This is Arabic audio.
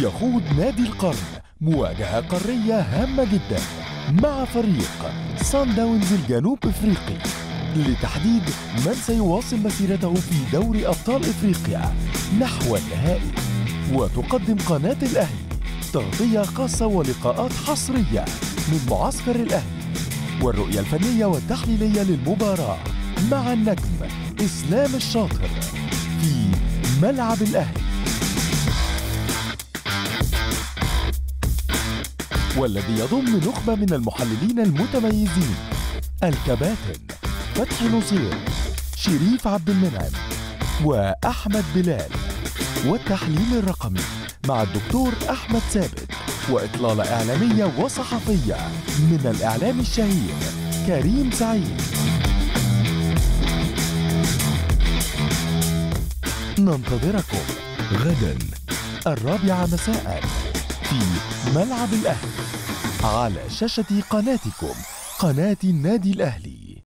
يخوض نادي القرن مواجهة قارية هامة جدا مع فريق صن داونز الجنوب افريقي لتحديد من سيواصل مسيرته في دوري ابطال افريقيا نحو النهائي. وتقدم قناة الاهلي تغطية خاصة ولقاءات حصرية من معسكر الاهلي والرؤية الفنية والتحليلية للمباراة مع النجم اسلام الشاطر في ملعب الاهلي، والذي يضم نخبة من المحللين المتميزين: الكباتن فتحي نصير، شريف عبد المنعم، وأحمد بلال، والتحليل الرقمي مع الدكتور أحمد ثابت، وإطلالة إعلامية وصحفية من الإعلام الشهير كريم سعيد. ننتظركم غدا 4 مساء في ملعب الأهلي على شاشة قناتكم، قناة النادي الأهلي.